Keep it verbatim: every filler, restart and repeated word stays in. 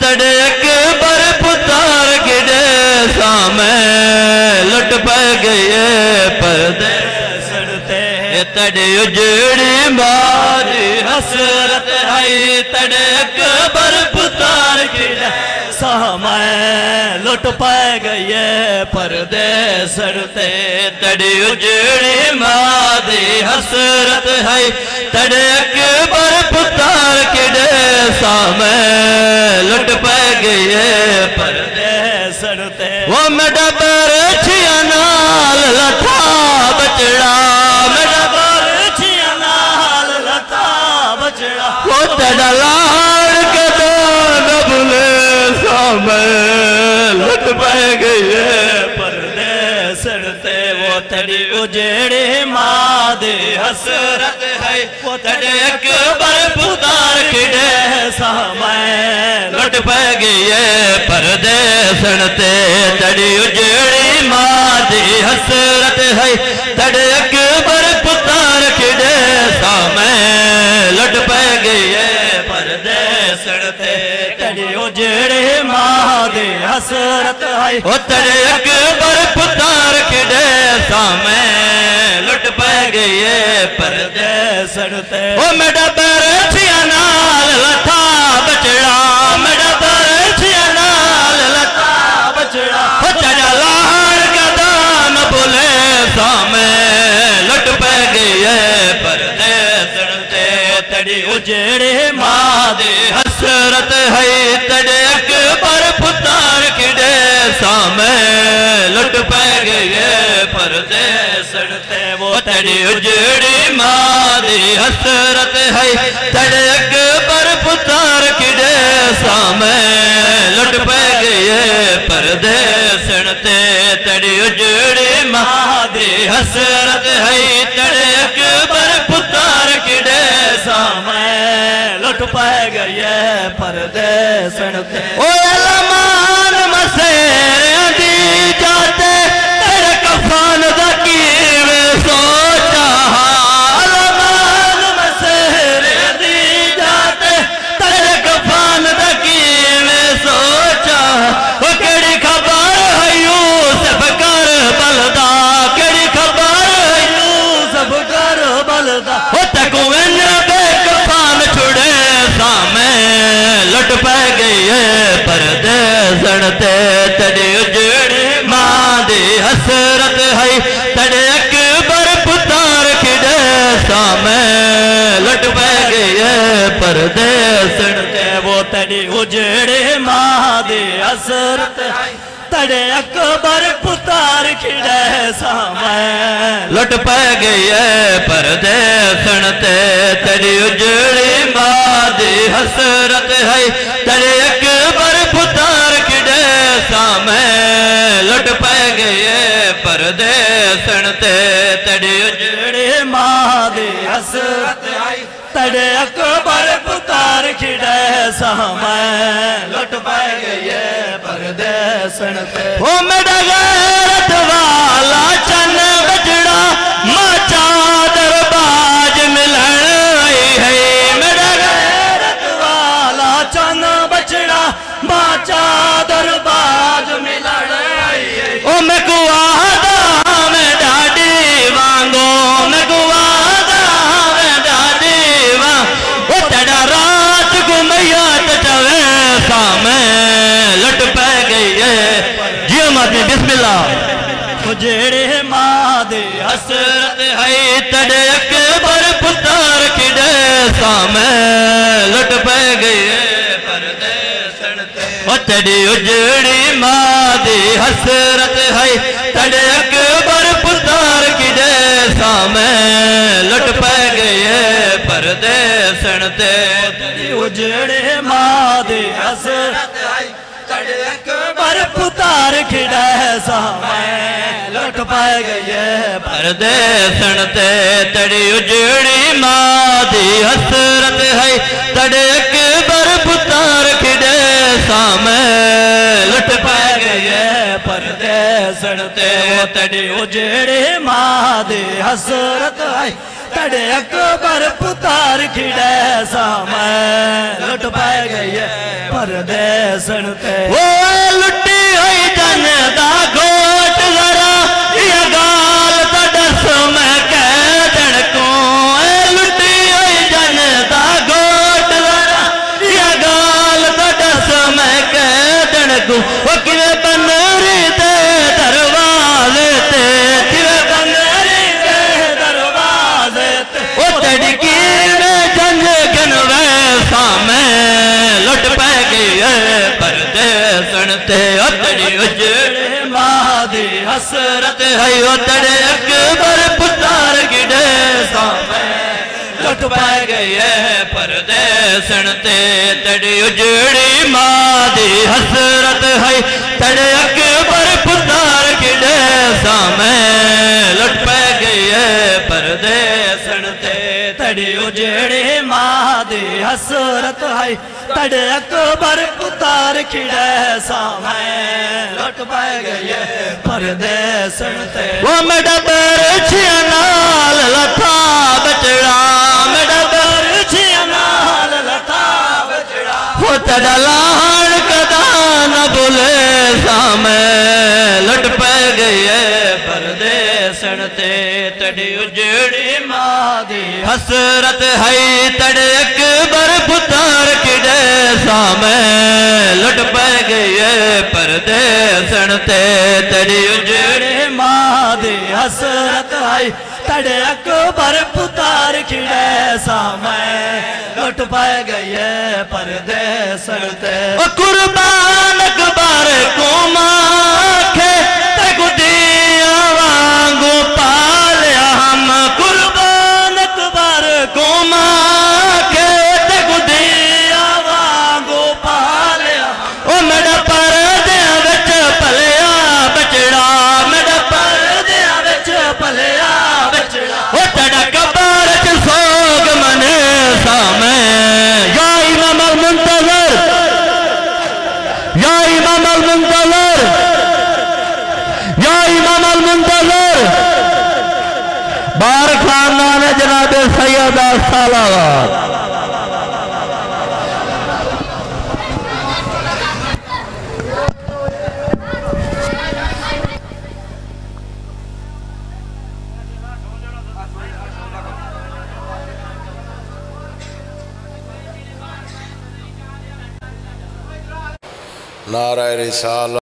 तड़े अकबर पुतार किडे सामे लुट पै गई पर्दे सड़ते तड़े उजड़ी मारी हसरत है तड़े अकबर पुतार किडे सामे लुट पै गई पर्दे सड़ते तड़े उजड़ी मारी हसरत है तड़े अकबर पुतार किडे सामे लुट पै गई पर्दे सड़ते वो मेरा बरछिया नाल लथा बचड़ा मेरा बरछिया नाल लथा बचड़ा वो तेरा लाड़ के दो न भूले सामे लुट पै गई पर्दे सड़ते वो तेरी उजेड़े माँ दे हसरत है वो तेरे अकबर पुतार किडे सामे लुट पै गई पर्दे सड़ते तेरी उजेड़ी माँ दी हसरत है तेरे अकबर पुतार किडे सामे लुट पै गई पर्दे सड़ते तेरी उजेड़ी माँ दी हसरत है वो तेरे अकबर पुतार किडे सामे लुट पै गई पर्दे सड़ते ओ मेरा बरछिया नाल लथा बचड़ा मेरा बरछिया नाल लथा बचड़ा ओ तेरा लाड़ का दान बोले सामे लुट पै गई पर्दे सड़ते तेरी उजेड़े माँ दे हसरत है तेरे अकबर पुतार किडे सामे लुट पै गई पर्दे सड़ते वो तेरी उजड़ी माँ दी हसरत है तेरे अकबर पुतार किडे सामे लुट पै गई पर्दे सड़ते तेरी उजड़ी माँ दी हसरत है तेरे अकबर पुतार किडे सामे लुट पै गई पर्दे सड़ते ओ अलमान मसेरे दी जाते तेरे कफान दा कीवे सोचा अलमान मसेरे दी जाते तेरे कफान दा कीवे सोचा ओ केड़ी खबर है यूसुफ कर बलदा केड़ी खबर है यूसुफ कर बलदा ओ तकू बे कफान छुड़े सामे लुट पै गई पर्दे सड़ते तेरी उजड़ी माँ दी हसरत है तेरे अकबर पुतार किडे सामे लुट पै गई पर्दे सड़ते वो तेरी उजड़ी माँ दी हसरत है तेरे अकबर पुतार किडे सामे लुट पै गई पर्दे सड़ते तेरी उजड़ी माँ दी हसरत है तेरे अकबर पुतार किडे सामे लुट पै गई पर्दे सड़ते तेरी उजड़ी माँ दी हसरत है तेरे अकबर पुतार किडे सामे लुट पै गई पर्दे सड़ते ओ मेरा गैरत वाला चन बजड़ा माँ चादर बाज मिलन आई है मेरा गैरत वाला चन बजड़ा माँ चादर बाज मिलन आई है ओ मैं गुआदा मैं डाडी वांगो मैं गुआदा मैं डाडी वांग ओ तेरा रात घुमैया तो चवे सामे लुट पै गई जियो माते बिस्मिल्लाह उजेड़े माँ दे हसरत है तेरे अकबर पुतार किडे सामे लुट पै गई पर्दे सड़ते ओ तेरी उजड़ी माँ दी हसरत है तेरे अकबर पुतार किडे सामे लुट पै गई पर्दे सड़ते तेरी उजड़ी माँ दी हसरत है तेरे अकबर पुतार किडे सामे लुट पै गई पर्दे सड़ते तेरी उजड़ी माँ दी हसरत है तेरे अकबर पुतार किडे सामे लुट पै गई पर्दे सड़ते वो तेरी उजड़ी माँ दी हसरत है तेरे अकबर पुतार किडे सामे लुट पै गई परदेसन ते वो लुटी हुई जन दा गोट जरा ये गाल तो दस मैं कह दण को लुटी हुई जन दा गोट जरा ये गाल तो दस मैं कह दण को वो किवे बनरी ते दरवाजे ते किवे बनरी ते दरवाजे ते वो तड़की में जंज गन वैसा मैं लुट पै गई है परदेसन ते तड़ी उजड़े मां दी हसरत है ओ तड़े अकबर पुतार गिड़े सा मैं लुट पै गई है परदेसन ते तड़ी उजड़ी मां दी हसरत है तड़े अकबर पुतार गिड़े सा मैं लुट पै गई है परदेसन ते तड़ी उजड़े मां दी हसरत है तड़े अकबर पुतार खिड़े सा मैं लुट पै गई है परदेसन ते वो मेरा बरछिया नाल लथा बचड़ा मेरा बरछिया नाल लथा बचड़ा वो तेरा लाहण कदा न बोले सा मैं लुट पै गई है परदेसन ते तड़ी उजड़ी मां दी हसरत है तड़े अकबर पुतार किड़े सा मैं लुट पै गई है परदेसन ते तड़ी उजड़ी मां दी हसरत है तड़े अकबर पुतार खिड़े सा मैं लुट पै गई है परदेसन ते कुर्बान अकबर को माखे ते गुदिया वांगू पालिया हम कुर्बान अकबर को माखे ते गुदिया वांगू पालिया ओ मेरा परदिया विच पलिया बचड़ा मेरा परदिया विच पलिया बचड़ा ओ तेरा कबर च सोग मने सा मैं या इमाम अल मुंतज़र या इमाम अल मुंतज़र या इमाम अल मुंतज़र बार खानदान जनाब सैयद सालावात नारा रिसालत।